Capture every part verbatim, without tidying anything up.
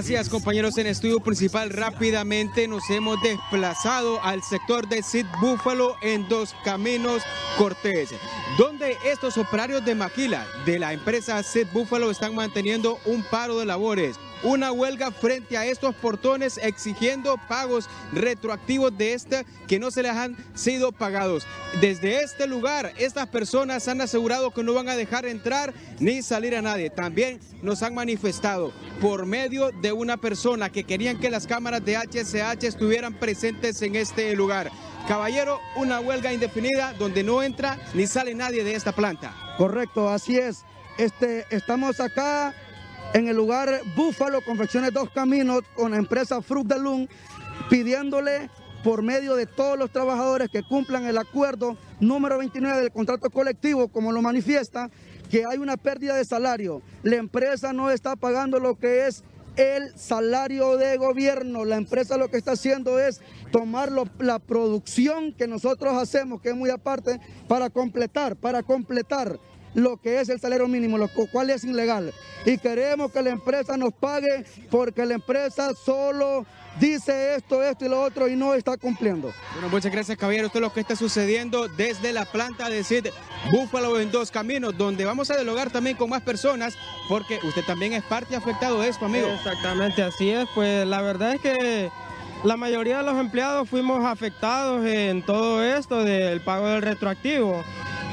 Gracias, compañeros. En estudio principal rápidamente nos hemos desplazado al sector de Seed Buffalo en Dos Caminos Cortés, donde estos operarios de maquila de la empresa Seed Buffalo están manteniendo un paro de labores, una huelga frente a estos portones exigiendo pagos retroactivos de este que no se les han sido pagados. Desde este lugar, estas personas han asegurado que no van a dejar entrar ni salir a nadie. También nos han manifestado por medio de una persona que querían que las cámaras de H C H estuvieran presentes en este lugar. Caballero, una huelga indefinida donde no entra ni sale nadie de esta planta. Correcto, así es. Este, estamos acá en el lugar Búfalo, Confecciones Dos Caminos, con la empresa Fruit de Lund, pidiéndole por medio de todos los trabajadores que cumplan el acuerdo número veintinueve del contrato colectivo, como lo manifiesta, que hay una pérdida de salario. La empresa no está pagando lo que es el salario de gobierno. La empresa lo que está haciendo es tomar lo, la producción que nosotros hacemos, que es muy aparte, para completar, para completar lo que es el salario mínimo, lo cual es ilegal. Y queremos que la empresa nos pague porque la empresa solo dice esto, esto y lo otro y no está cumpliendo. Bueno, muchas gracias, caballero. Esto es lo que está sucediendo desde la planta de Seed Buffalo en Dos Caminos, donde vamos a dialogar también con más personas, porque usted también es parte afectado de esto, amigo. Exactamente, así es. Pues la verdad es que la mayoría de los empleados fuimos afectados en todo esto del pago del retroactivo.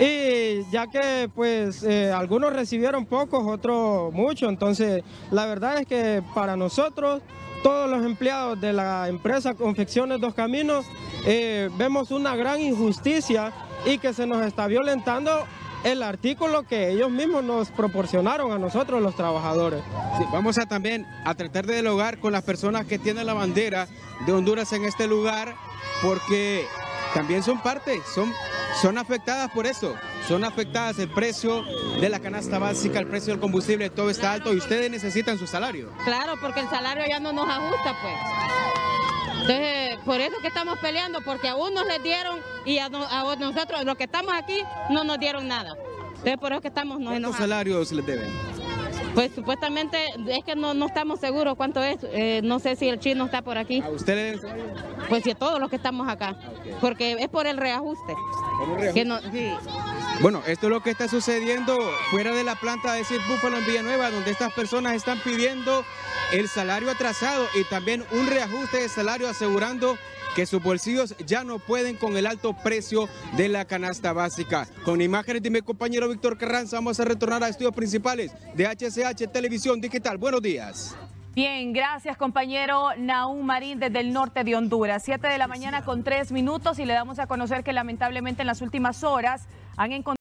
Y ya que pues eh, algunos recibieron pocos, otros mucho, entonces la verdad es que para nosotros, todos los empleados de la empresa Confecciones Dos Caminos, eh, vemos una gran injusticia y que se nos está violentando el artículo que ellos mismos nos proporcionaron a nosotros los trabajadores. Sí, vamos a también a tratar de dialogar con las personas que tienen la bandera de Honduras en este lugar, porque también son parte, son, son afectadas por eso, son afectadas el precio de la canasta básica, el precio del combustible, todo está alto y ustedes necesitan su salario. Claro, porque el salario ya no nos ajusta, pues. Entonces, por eso que estamos peleando, porque a unos les dieron y a, no, a nosotros, los que estamos aquí, no nos dieron nada. Entonces, por eso que estamos nos ¿Cuántos salarios les deben? Pues supuestamente, es que no, no estamos seguros cuánto es, eh, no sé si el chino está por aquí. ¿A ustedes? Pues sí, a todos los que estamos acá, okay. Porque es por el reajuste. ¿Por un reajuste? Que no, sí. Bueno, esto es lo que está sucediendo fuera de la planta de Seed Buffalo en Villanueva, donde estas personas están pidiendo el salario atrasado y también un reajuste de salario, asegurando que sus bolsillos ya no pueden con el alto precio de la canasta básica. Con imágenes de mi compañero Víctor Carranza, vamos a retornar a estudios principales de H C H Televisión Digital. Buenos días. Bien, gracias, compañero Nahum Marín desde el norte de Honduras. Siete de la mañana con tres minutos y le damos a conocer que lamentablemente en las últimas horas han encontrado